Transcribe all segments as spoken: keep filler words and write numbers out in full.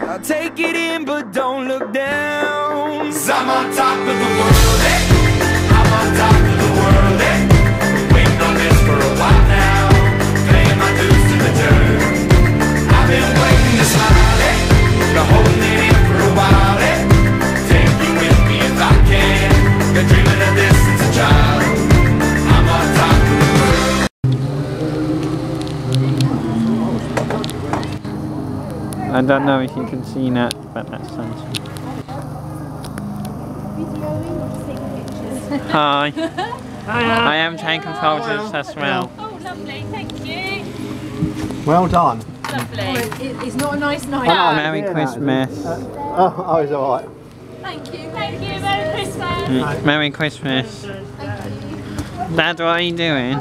I'll take it in, but don't look down. 'Cause I'm on top of the world, eh? I'm on top of the world, eh? Waiting on this for a while now, paying my dues to the dirt. I've been waiting to smile, eh? Been holding it in for a while, eh? Take you with me if I can. Been dreaming of this since a child. I'm on top of the world. I don't know if you can see that, but that's sunshine. Hi. I am taking photos as well. Oh, lovely, thank you. Well done. Lovely. Oh, it, it's not a nice night. No. Merry Christmas. Uh, oh, oh, it's alright. Thank you. Thank you. Merry Christmas. Mm, Merry Christmas. Dad, what are you doing?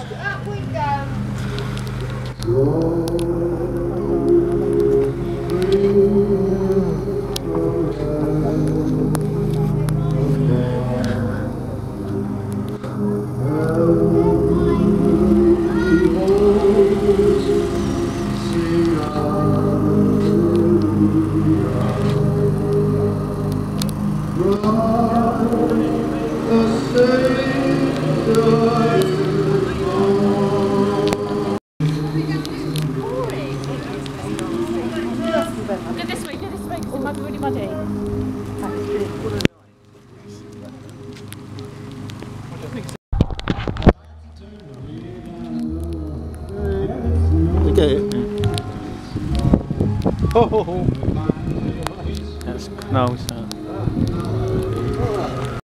Go this way, go this way, because it might be really muddy. You get it? Oh, that's closer.